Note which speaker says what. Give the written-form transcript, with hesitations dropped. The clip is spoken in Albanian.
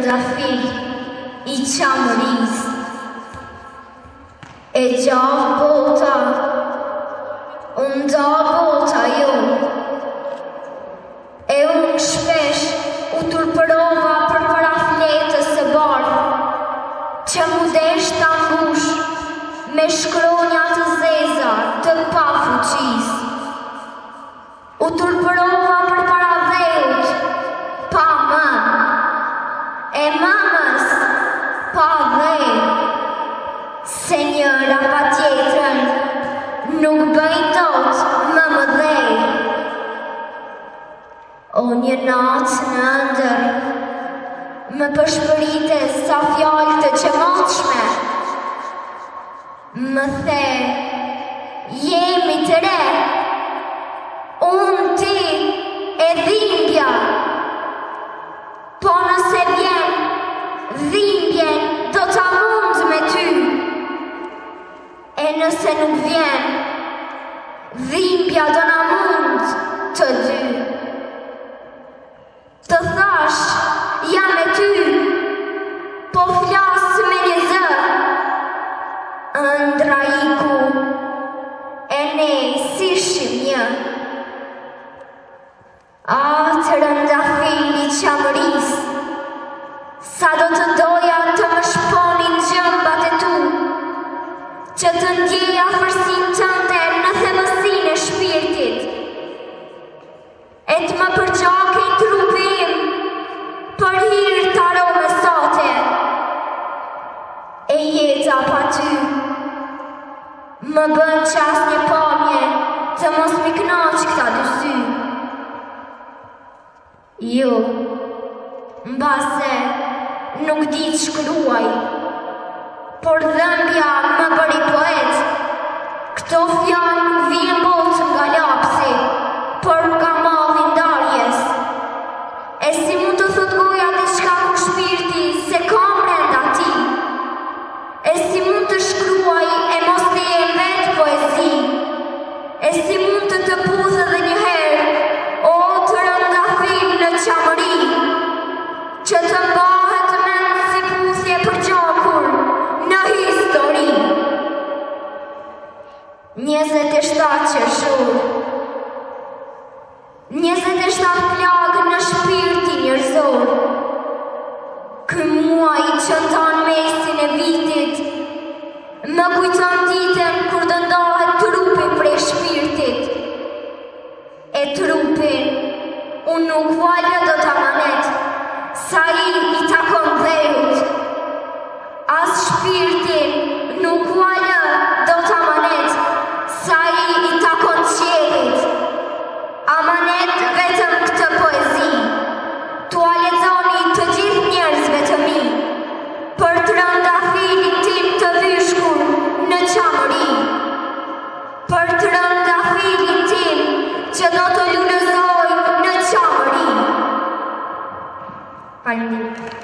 Speaker 1: trëndafil I qamëris E gjavë bota Unë da bota jo E unë shpesh U turpërova për para fletës e barë Që mu desh të ambush Me shkronja të zeza të pa fuqis U turpërova për para dheut Pa më E mamës Pa dhe Se njëra pa tjetërën Nuk bëjnë dot më dhej O një natë në ndër Më përshpërite sa fjallë të qëmoqme Më the Jemi të re Unë ti e dhimbja Po nëse vjen Dhimbjen do ta mund me ty E nëse nuk vjen Dhimbja do na mund të dy Të thash jam me ty Po flas me një zë Ëndra iku E ne si shim një Atë rëndafili qamëris Sa do të doja të më shponin gjëmbat e tu Që të ndjeja fërsin tënde në themësin e shpirtit E të më përgjake i trupim Për hirë të arome sote E jeta pa ty Më bën qas një pamje Të mos mi knaq këta dy sy Jo Mbase Nuk di të shkruaj Por dhëmbja më bëri poet Këto fjallë nuk vjen botë nga lapsi Por nga malli ndarjes E si mund të thot goja diçka ku shpirti Se ka brenda ti E si mund të shkruaj E mos të je vetë poezi E si mund të puzë dhe njëherë O të rëndafil në qamëri Që të mbahet men si puzje për gjakur Në histori 27 qershor 27 plagë në shpirti njerëzor Ky muaj që ndan mesin e vitit Më kujton ditën kur të ndahet trupi prej shpirtit E trupin unë nuk valja do të amanet Sa I takon dheut As shpirtin nuk valja do të amanet Sa I takon qelit Amanet vetëm këtë poezi Tua lexoni të gjithë njerëzve të mi Për të rëndafilin tim të vyshkur në qamëri Për të rëndafilin tim që do të lunëzoj në qamëri Faleminderit